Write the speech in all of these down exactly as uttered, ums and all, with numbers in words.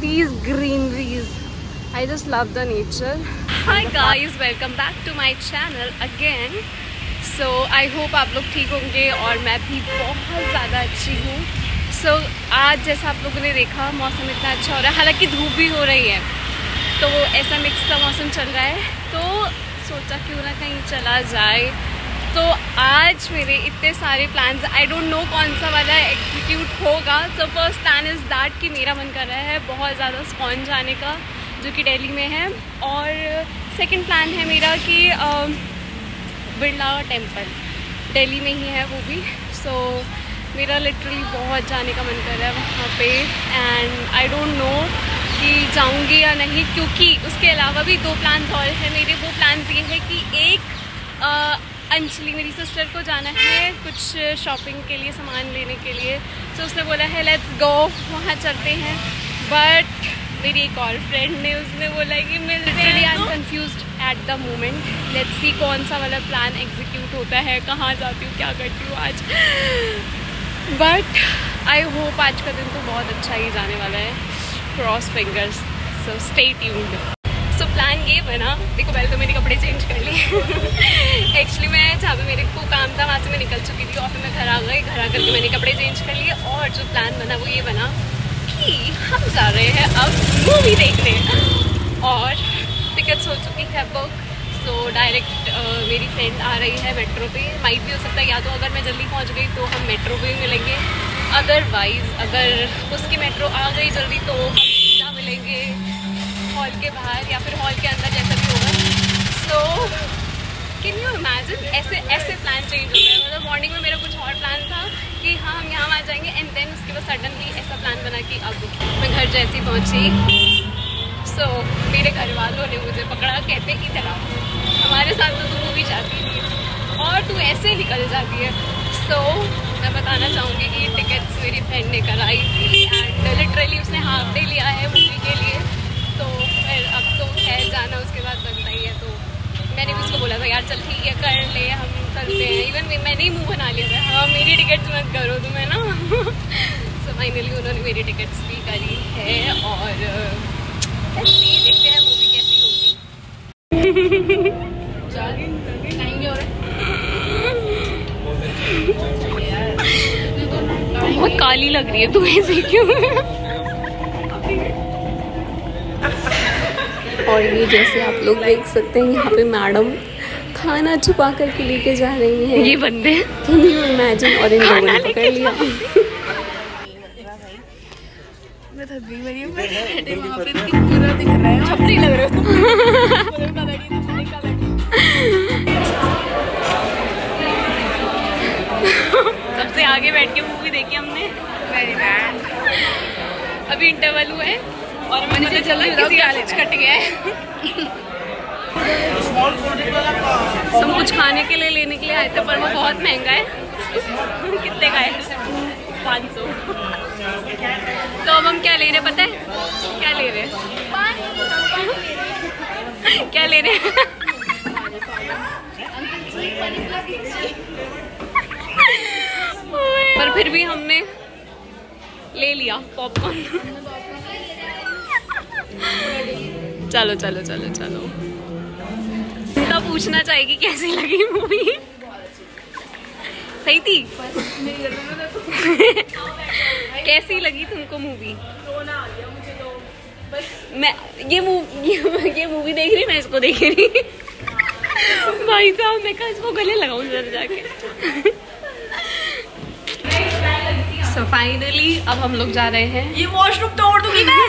these greeneries. I just love the nature. Hi guys, welcome back to my channel again. So I hope आप लोग ठीक होंगे और मैं भी बहुत ज़्यादा अच्छी हूँ. So आज जैसा आप लोगों ने देखा मौसम इतना अच्छा हो रहा है, हालांकि धूप भी हो रही है, तो ऐसा मिक्स सा मौसम चल रहा है, तो सोचा क्यों ना कहीं चला जाए. तो आज मेरे इतने सारे प्लान्स, आई डोंट नो कौन सा वाला एग्जीक्यूट होगा. So first plan is that कि मेरा मन कर रहा है बहुत ज़्यादा स्कॉन जाने का, जो कि दिल्ली में है. और सेकंड प्लान है मेरा कि बिरला टेम्पल दिल्ली में ही है वो भी. सो so, मेरा लिटरली बहुत जाने का मन कर रहा है वहाँ पे, एंड आई डोंट नो कि जाऊँगी या नहीं, क्योंकि उसके अलावा भी दो प्लान्स और हैं मेरे. वो प्लान्स ये है कि एक आ, अंजलि मेरी सिस्टर को जाना है कुछ शॉपिंग के लिए, सामान लेने के लिए. तो so, उसने बोला है लेट्स गो, वहाँ चलते हैं. बट मेरी एक और फ्रेंड ने उसने बोला कि मिलते हैं. I am confused at the moment. Let's see कौन सा वाला प्लान एग्जीक्यूट होता है, कहाँ जाती हूँ, क्या करती हूँ आज. बट आई होप आज का दिन तो बहुत अच्छा ही जाने वाला है. Cross fingers. So stay tuned. So plan ये बना, देखो पहले तो मेरे कपड़े चेंज कर लिए. एक्चुअली मैं जहाँ पे मेरे को काम था वहाँ से मैं निकल चुकी थी और फिर मैं घर आ गई. घर आकर के मैंने कपड़े चेंज कर लिए और जो प्लान बना वो ये बना कि हम जा रहे हैं अब मूवी देखने. और टिकट्स हो चुकी है बुक. सो डायरेक्ट मेरी फ्रेंड आ रही है मेट्रो पे. माइट भी हो सकता है या तो अगर मैं जल्दी पहुँच गई तो हम मेट्रो पे मिलेंगे, अदरवाइज़ अगर उसकी मेट्रो आ गई जल्दी तो हम सीधा मिलेंगे हॉल के बाहर या फिर हॉल के अंदर, जैसा भी होगा. सो कैन यू इमेजिन ऐसे ऐसे प्लान चेंज होता है. मतलब मॉर्निंग में मेरा कुछ और प्लान था कि हाँ हम यहाँ आ जाएंगे, एंड देन उसके बाद सडनली ऐसा प्लान बना कि अब मैं घर जैसी पहुँची. सो so, मेरे घर वालों ने मुझे पकड़ा, कहते इधर आ, हमारे साथ तो तू मूवी जाती नहीं और तू ऐसे निकल जाती है. सो so, मैं बताना चाहूँगी कि टिकट्स मेरी फ्रेंड ने कराई थी, एंड लिटरली उसने हाफ डे लिया है मूवी के लिए. तो फिर अब तो है जाना उसके बाद बनता ही है. तो मैंने भी उसको बोला था यार चल ठीक है कर ले, हम करते हैं. इवन मैंने ही मुँह बना लिया था, हाँ मेरी टिकट्स मत करो तुम्हें ना. सो फाइनली उन्होंने मेरी टिकट्स भी करी है और देखते हैं मूवी कैसी होगी. बहुत काली लग रही है तू ऐसे क्यों. और ये जैसे आप लोग देख सकते हैं यहाँ पे मैडम खाना छुपा करके लेके जा रही है. ये बंदे कैन यू इमेजिन. और इन लोगों ने पकड़ लिया. मैं थक गई, मेरी वहाँ पे पूरा दिख रहा है, छपरी लग रहा है. सबसे आगे बैठ के मूवी देखी हमने. Very bad. अभी इंटरवल हुआ है और मैंने तो जल्दी किसी का कुछ कट गया है. सब कुछ खाने के लिए लेने के लिए आए थे पर वो बहुत महंगा है. कितने का है? पाँच सौ. तो अब हम क्या ले रहे हैं पता है? क्या ले रहे हैं? क्या ले रहे हैं? पर फिर भी हमने ले लिया पॉपकॉर्न. चलो चलो चलो चलो. तो पूछना चाहेगी कैसी लगी मूवी. सही थी. कैसी लगी तुमको मूवी? मैं ये मूवी ये मूवी देख रही, मैं इसको देख रही. भाई साहब मैं कहा इसको गले लगाऊं जरा जाके. सो फाइनली अब हम लोग जा रहे हैं. ये वॉशरूम तोड़ दूंगी मैं.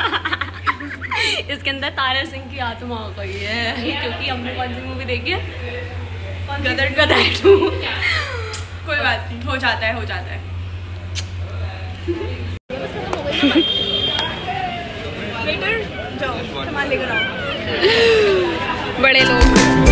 इसके अंदर तारा सिंह की आत्मा आ गई है क्योंकि हमने कौन सी मूवी देखी है? गदर गदर टू. कोई बात नहीं, हो जाता है हो जाता है. वेटर जाओ सामान लेकर आओ. बड़े लोग